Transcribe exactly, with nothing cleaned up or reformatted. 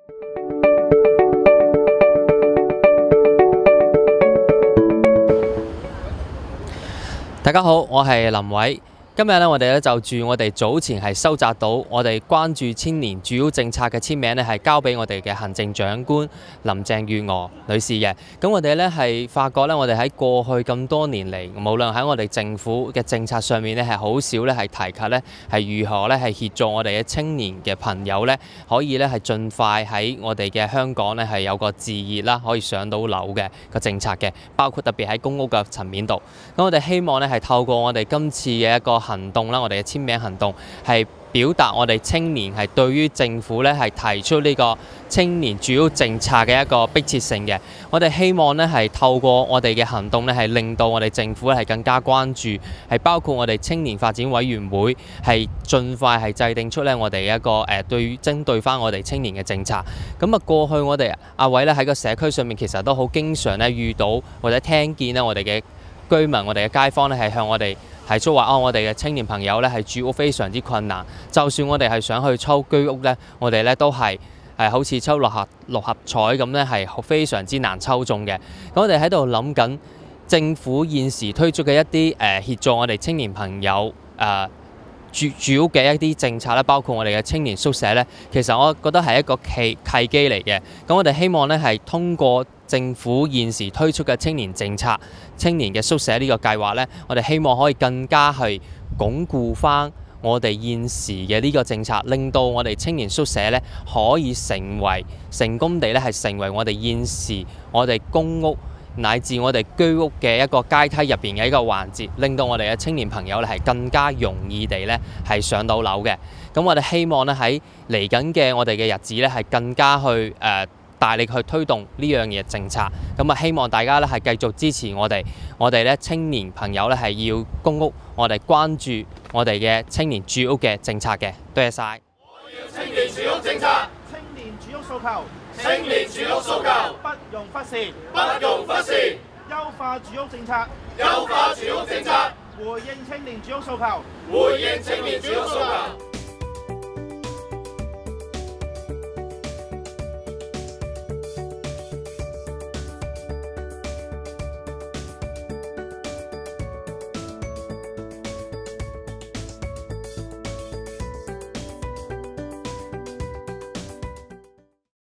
大家好，我係林偉。今日咧，我哋咧就住我哋早前係收集到我哋關注青年住屋政策嘅簽名咧，係交俾我哋嘅行政長官林鄭月娥女士嘅。咁我哋咧係發覺咧，我哋喺過去咁多年嚟，無論喺我哋政府嘅政策上面咧，係好少咧係提及咧係如何咧係協助我哋嘅青年嘅朋友咧，可以咧係盡快喺我哋嘅香港咧係有個置業啦，可以上到樓嘅個政策嘅，包括特別喺公屋嘅層面度。咁我哋希望咧係透過我哋今次嘅一個行動啦，我哋嘅簽名行動係表達我哋青年係對於政府咧係提出呢個青年住屋政策嘅一個迫切性嘅。我哋希望咧係透過我哋嘅行動咧係令到我哋政府咧係更加關注，係包括我哋青年發展委員會係盡快係制定出咧我哋一個誒對針對翻我哋青年嘅政策。咁啊過去我哋阿偉咧喺個社區上面其實都好經常咧遇到或者聽見咧我哋嘅居民、我哋嘅街坊咧係向我哋提出話哦，我哋嘅青年朋友咧係住屋非常之困難，就算我哋係想去抽居屋咧，我哋咧都係係好似抽六合六合彩咁咧，係非常之難抽中嘅。咁我哋喺度諗緊政府現時推出嘅一啲誒協助我哋青年朋友誒、呃、住住屋嘅一啲政策咧，包括我哋嘅青年宿舍咧，其實我覺得係一個契契機嚟嘅。咁我哋希望咧係通過政府現時推出嘅青年政策、青年嘅宿舍呢個計劃呢，我哋希望可以更加去鞏固翻我哋現時嘅呢個政策，令到我哋青年宿舍呢可以成為成功地咧係成為我哋現時我哋公屋乃至我哋居屋嘅一個階梯入邊嘅一個環節，令到我哋嘅青年朋友咧係更加容易地咧係上到樓嘅。咁我哋希望咧喺嚟緊嘅我哋嘅日子咧係更加去誒、呃大力去推動呢樣嘢政策，咁啊希望大家咧係繼續支持我哋，我哋咧青年朋友咧係要公屋，我哋關注我哋嘅青年住屋嘅政策嘅，多謝晒。 我要青年住屋政策，青年住屋訴求，青年住屋訴求，不容忽視，不容忽視，優化住屋政策，優化住屋政策，回應青年住屋訴求，回應青年住屋訴求。